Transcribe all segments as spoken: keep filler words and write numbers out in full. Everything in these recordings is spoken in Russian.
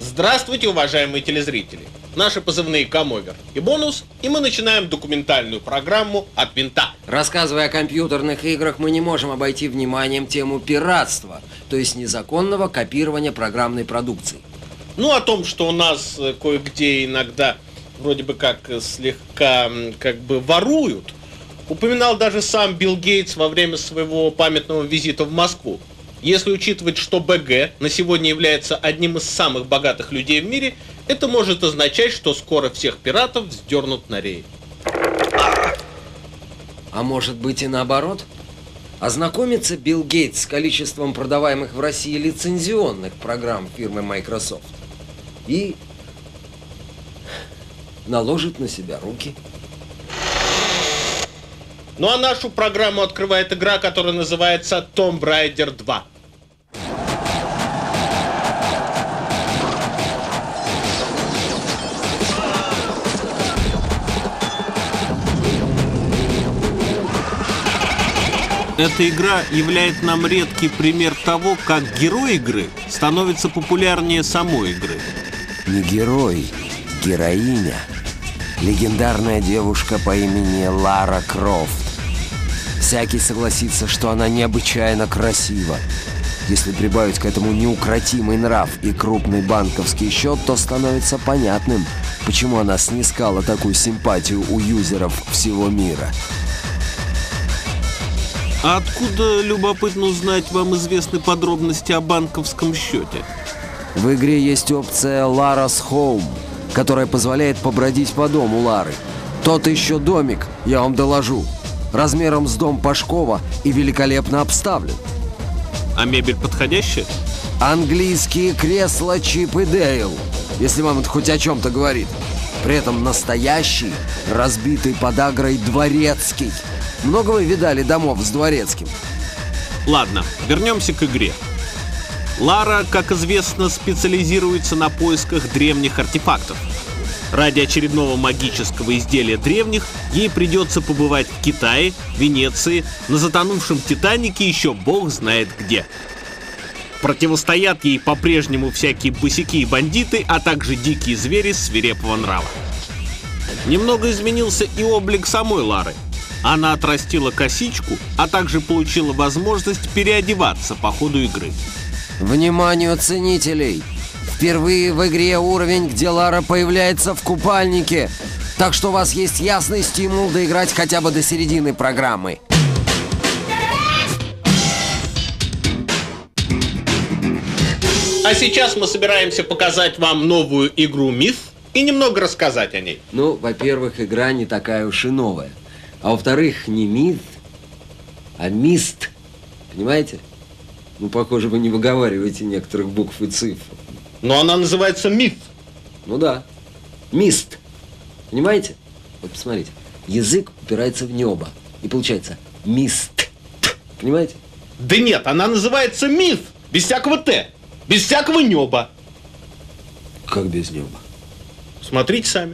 Здравствуйте, уважаемые телезрители! Наши позывные Камовер и Бонус, и мы начинаем документальную программу «От винта». Рассказывая о компьютерных играх, мы не можем обойти вниманием тему пиратства, то есть незаконного копирования программной продукции. Ну, о том, что у нас кое-где иногда вроде бы как слегка как бы воруют, упоминал даже сам Билл Гейтс во время своего памятного визита в Москву. Если учитывать, что БГ на сегодня является одним из самых богатых людей в мире, это может означать, что скоро всех пиратов вздернут на рей. А может быть и наоборот? Ознакомится Билл Гейтс с количеством продаваемых в России лицензионных программ фирмы Microsoft и наложит на себя руки. Ну а нашу программу открывает игра, которая называется Tomb Raider два. Эта игра являет нам редкий пример того, как герой игры становится популярнее самой игры. Не герой, героиня. Легендарная девушка по имени Лара Крофт. Всякий согласится, что она необычайно красива. Если прибавить к этому неукротимый нрав и крупный банковский счет, то становится понятным, почему она снискала такую симпатию у юзеров всего мира. А откуда, любопытно узнать, вам известны подробности о банковском счете? В игре есть опция Lara's Home, которая позволяет побродить по дому Лары. Тот еще домик, я вам доложу, размером с дом Пашкова и великолепно обставлен. А мебель подходящая? Английские кресла Чип и Дейл, если вам это хоть о чем-то говорит. При этом настоящий, разбитый подагрой дворецкий. Много вы видали домов с дворецким? Ладно, вернемся к игре. Лара, как известно, специализируется на поисках древних артефактов. Ради очередного магического изделия древних ей придется побывать в Китае, Венеции, на затонувшем Титанике, еще бог знает где. Противостоят ей по-прежнему всякие босяки и бандиты, а также дикие звери свирепого нрава. Немного изменился и облик самой Лары. Она отрастила косичку, а также получила возможность переодеваться по ходу игры. Вниманию ценителей! Впервые в игре уровень, где Лара появляется в купальнике. Так что у вас есть ясный стимул доиграть хотя бы до середины программы. А сейчас мы собираемся показать вам новую игру Myth и немного рассказать о ней. Ну, во-первых, игра не такая уж и новая. А во-вторых, не Myth, а Мист. Понимаете? Ну, похоже, вы не выговариваете некоторых букв и цифр. Но она называется Myth. Ну да. Мист. Понимаете? Вот посмотрите. Язык упирается в небо. И получается Мист. Понимаете? Да нет, она называется Myth. Без всякого Т. Без всякого неба. Как без неба? Смотрите сами.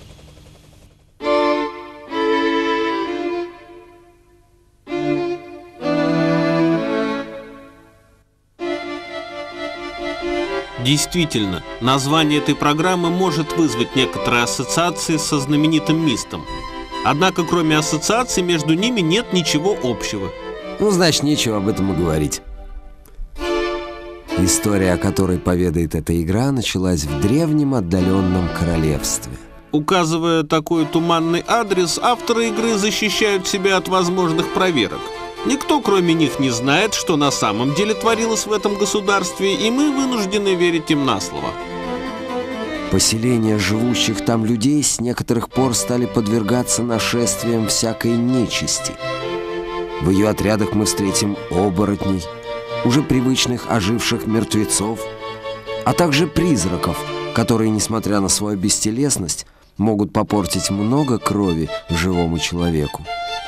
Действительно, название этой программы может вызвать некоторые ассоциации со знаменитым Мистом. Однако, кроме ассоциаций, между ними нет ничего общего. Ну, значит, нечего об этом и говорить. История, о которой поведает эта игра, началась в древнем отдаленном королевстве. Указывая такой туманный адрес, авторы игры защищают себя от возможных проверок. Никто, кроме них, не знает, что на самом деле творилось в этом государстве, и мы вынуждены верить им на слово. Поселения живущих там людей с некоторых пор стали подвергаться нашествиям всякой нечисти. В ее отрядах мы встретим оборотней, уже привычных оживших мертвецов, а также призраков, которые, несмотря на свою бестелесность, могут попортить много крови живому человеку.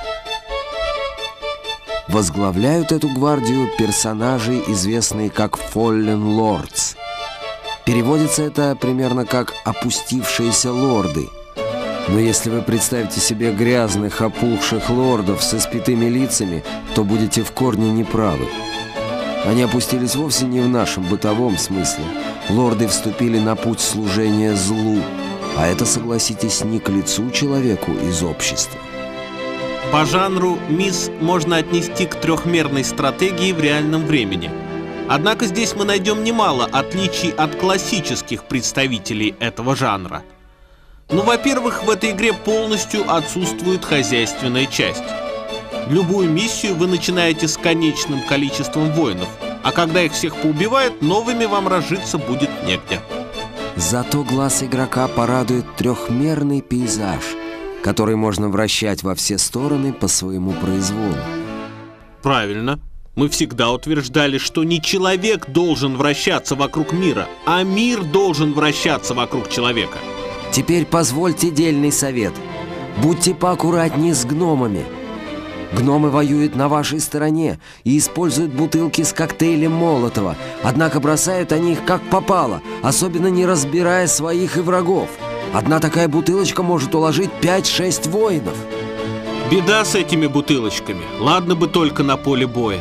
Возглавляют эту гвардию персонажи, известные как Fallen Lords. Переводится это примерно как «опустившиеся лорды». Но если вы представите себе грязных, опухших лордов с испитыми лицами, то будете в корне неправы. Они опустились вовсе не в нашем бытовом смысле, Лорды вступили на путь служения злу, а это, согласитесь, не к лицу человеку из общества. По жанру «Мисс» можно отнести к трехмерной стратегии в реальном времени. Однако здесь мы найдем немало отличий от классических представителей этого жанра. Ну, во-первых, в этой игре полностью отсутствует хозяйственная часть. Любую миссию вы начинаете с конечным количеством воинов, а когда их всех поубивают, новыми вам разжиться будет негде. Зато глаз игрока порадует трехмерный пейзаж, который можно вращать во все стороны по своему произволу. Правильно. Мы всегда утверждали, что не человек должен вращаться вокруг мира, а мир должен вращаться вокруг человека. Теперь позвольте дельный совет. Будьте поаккуратнее с гномами. Гномы воюют на вашей стороне и используют бутылки с коктейлем Молотова. Однако бросают они их как попало, особенно не разбирая своих и врагов. Одна такая бутылочка может уложить пять-шесть воинов. Беда с этими бутылочками. Ладно бы только на поле боя.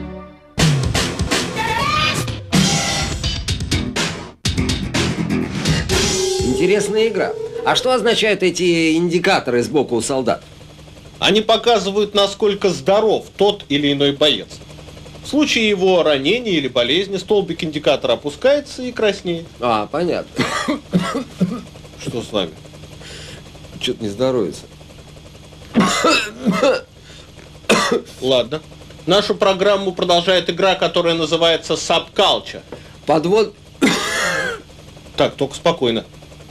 Интересная игра. А что означают эти индикаторы сбоку у солдат? Они показывают, насколько здоров тот или иной боец. В случае его ранения или болезни столбик индикатора опускается и краснеет. А, понятно. Что с вами? Что-то не здоровится. Ладно. Нашу программу продолжает игра, которая называется Subculture. Подвод... Так, только спокойно.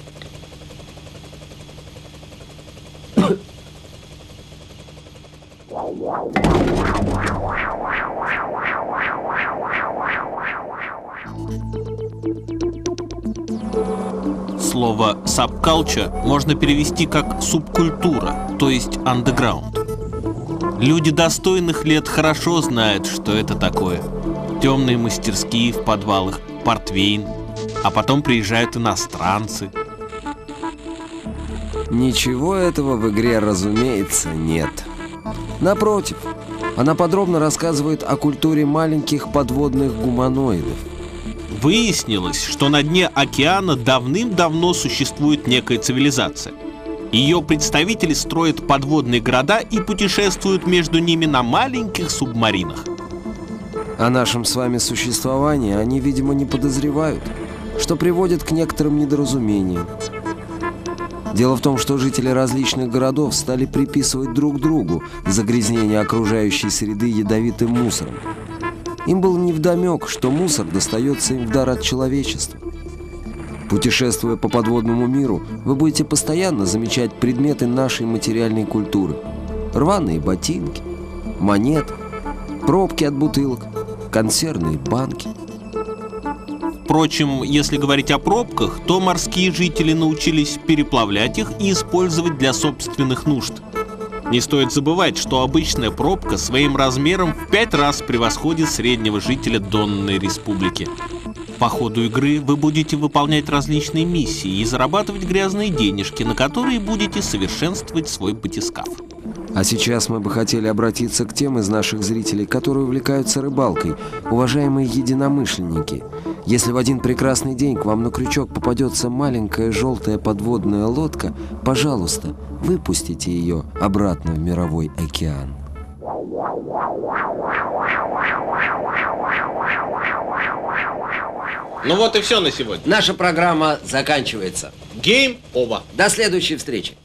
Слово «subculture» можно перевести как «субкультура», то есть «underground». Люди достойных лет хорошо знают, что это такое. Темные мастерские в подвалах, портвейн, а потом приезжают иностранцы. Ничего этого в игре, разумеется, нет. Напротив, она подробно рассказывает о культуре маленьких подводных гуманоидов. Выяснилось, что на дне океана давным-давно существует некая цивилизация. Ее представители строят подводные города и путешествуют между ними на маленьких субмаринах. О нашем с вами существовании они, видимо, не подозревают, что приводит к некоторым недоразумениям. Дело в том, что жители различных городов стали приписывать друг другу загрязнение окружающей среды ядовитым мусором. Им было невдомек, что мусор достается им в дар от человечества. Путешествуя по подводному миру, вы будете постоянно замечать предметы нашей материальной культуры. Рваные ботинки, монеты, пробки от бутылок, консервные банки. Впрочем, если говорить о пробках, то морские жители научились переплавлять их и использовать для собственных нужд. Не стоит забывать, что обычная пробка своим размером в пять раз превосходит среднего жителя Донной Республики. По ходу игры вы будете выполнять различные миссии и зарабатывать грязные денежки, на которые будете совершенствовать свой батискаф. А сейчас мы бы хотели обратиться к тем из наших зрителей, которые увлекаются рыбалкой. Уважаемые единомышленники, если в один прекрасный день к вам на крючок попадется маленькая желтая подводная лодка, пожалуйста, выпустите ее обратно в мировой океан. Ну вот и все на сегодня. Наша программа заканчивается. Game over. До следующей встречи.